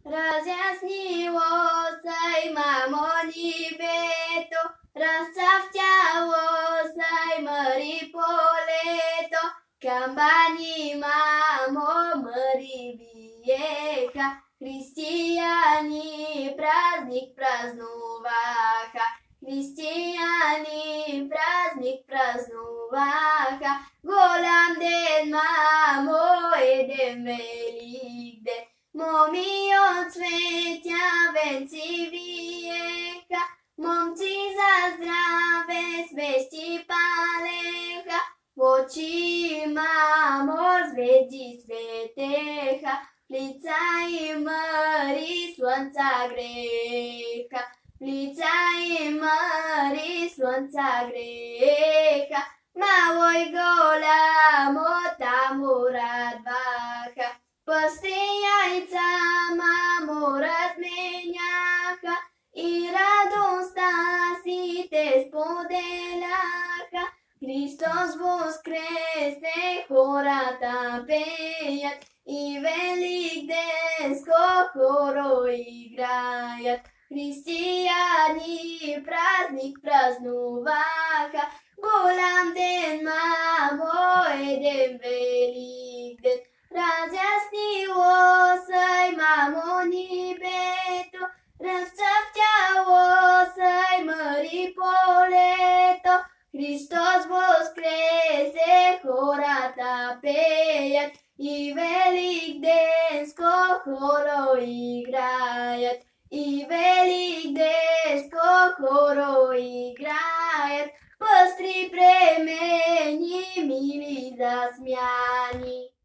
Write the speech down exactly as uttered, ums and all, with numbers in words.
Rozjasniło sej mamoni beto, rozcafciało sej mări poleto, Cambani mamo mări vieja, Христиане праздник празнуваха, Християни празник празнуваха, голям ден, мамо, е ден велик ден. Моми от цветя венци виеха, момци за здраве свещи палеха, в очи, мамо, звезди светеха, лица и мări slănța greca, лица и мări slănța greca, małoj golamo tamurat vaca, păstriaița mamo razmeniaca, i radom stasi te spodelaca, Hristos voskrese, horata peiat, i velik den skoro igrajat. Hristiani praznik praznуваха, голям ден, мамо, е ден велик ден. Разяснило сej mamoni beto, разцъфтяло сej mări poleto, Hristos voskrese, horata peiat, i velik den skoro igrajat, i velik den skoro igrajat, păstri premeni, mili zasmiani.